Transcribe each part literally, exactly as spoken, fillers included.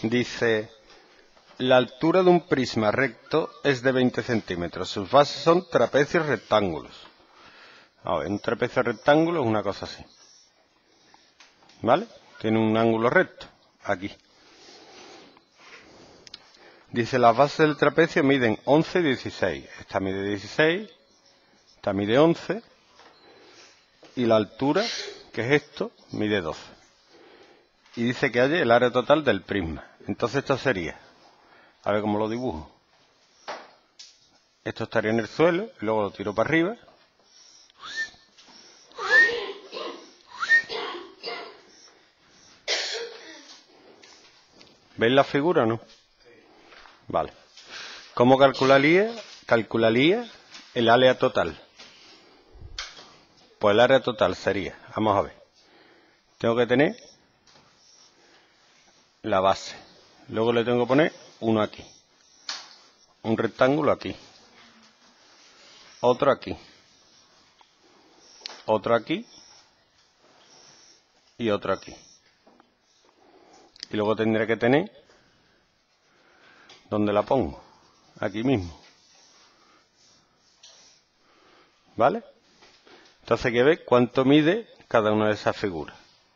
Dice, la altura de un prisma recto es de veinte centímetros. Sus bases son trapecios rectángulos. A ver, un trapecio rectángulo es una cosa así. ¿Vale? Tiene un ángulo recto. Aquí. Dice, las bases del trapecio miden once y dieciséis. Esta mide dieciséis. Esta mide once. Y la altura, que es esto, mide doce. Y dice que halle el área total del prisma. Entonces esto sería, a ver cómo lo dibujo. Esto estaría en el suelo, y luego lo tiro para arriba. ¿Veis la figura o no? Vale. ¿Cómo calcularía, calcularía el área total? Pues el área total sería, vamos a ver, tengo que tener la base. Luego le tengo que poner uno aquí. Un rectángulo aquí. Otro aquí. Otro aquí. Y otro aquí. Y luego tendré que tener, ¿dónde la pongo? Aquí mismo. ¿Vale? Entonces hay que ver cuánto mide cada una de esas figuras.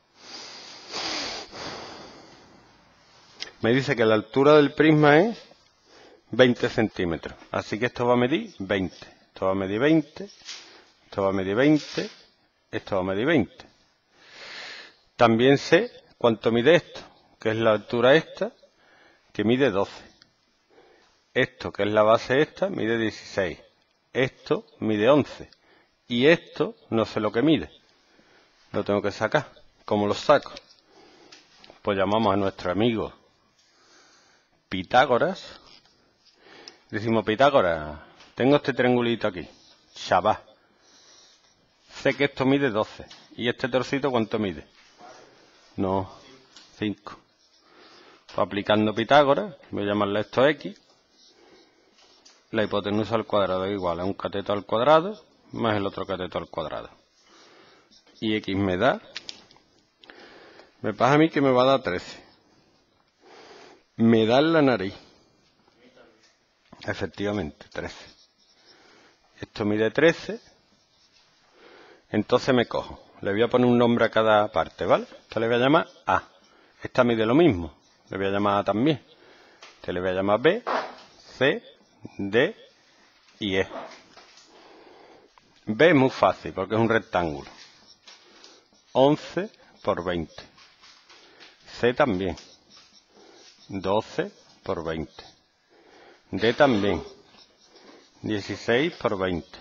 Me dice que la altura del prisma es veinte centímetros. Así que esto va a medir veinte. Esto va a medir veinte. Esto va a medir veinte. Esto va a medir veinte. También sé cuánto mide esto, que es la altura esta, que mide doce. Esto, que es la base esta, mide dieciséis. Esto mide once. Y esto no sé lo que mide. Lo tengo que sacar. ¿Cómo lo saco? Pues llamamos a nuestro amigo Pitágoras. Decimos, Pitágoras, tengo este triangulito aquí. Shabbat. Sé que esto mide doce. ¿Y este trocito cuánto mide? No, cinco. Pues aplicando Pitágoras, voy a llamarle esto X. La hipotenusa al cuadrado es igual a un cateto al cuadrado más el otro cateto al cuadrado. Y X me da, me pasa a mí que me va a dar trece. Me da en la nariz. Efectivamente, trece. Esto mide trece. Entonces me cojo. Le voy a poner un nombre a cada parte, ¿vale? Esta le voy a llamar A. Esta mide lo mismo. Le voy a llamar A también. Este le voy a llamar B, C, D y E. B es muy fácil porque es un rectángulo. once por veinte. C también. doce por veinte. D también. dieciséis por veinte.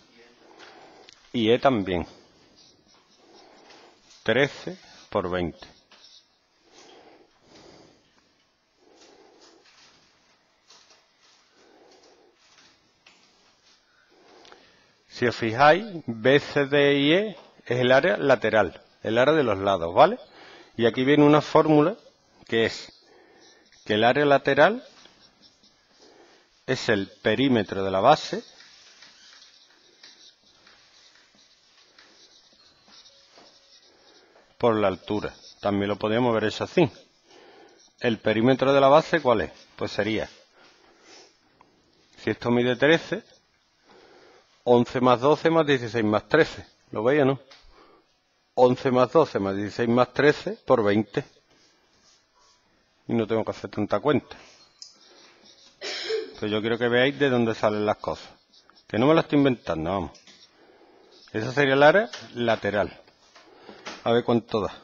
Y E también. trece por veinte. Si os fijáis, B, C, D y E es el área lateral, el área de los lados, ¿vale? Y aquí viene una fórmula que es que el área lateral es el perímetro de la base por la altura. También lo podríamos ver eso así. El perímetro de la base, ¿cuál es? Pues sería, si esto mide trece, once más doce más dieciséis más trece. ¿Lo veis o no? once más doce más dieciséis más trece por veinte. Y no tengo que hacer tanta cuenta. Pues yo quiero que veáis de dónde salen las cosas. Que no me las estoy inventando, vamos. Esa sería el área lateral. A ver cuánto da.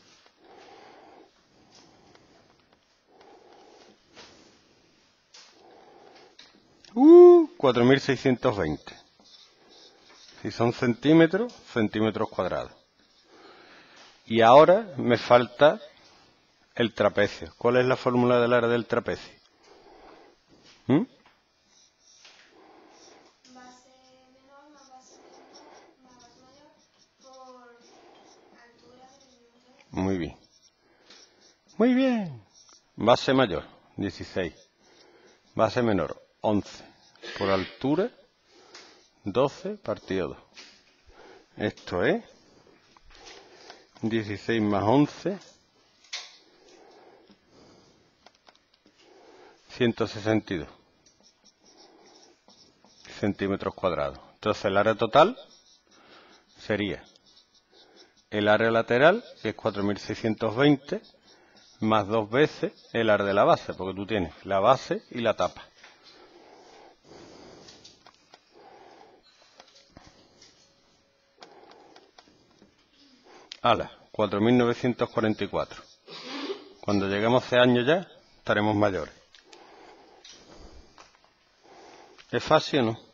Uh, cuatro mil seiscientos veinte. Si son centímetros, centímetros cuadrados. Y ahora me falta el trapecio. ¿Cuál es la fórmula del área del trapecio? ¿Mm? Base menor más base menor más base mayor por altura del... Muy bien. Muy bien. Base mayor, dieciséis. Base menor, once. Por altura, doce partido dos. Esto es dieciséis más once ciento sesenta y dos centímetros cuadrados. Entonces el área total sería el área lateral, que es cuatro mil seiscientos veinte, más dos veces el área de la base, porque tú tienes la base y la tapa. Ala, cuatro mil novecientos cuarenta y cuatro. Cuando lleguemos a ese año ya, estaremos mayores. ¿Es fácil o no?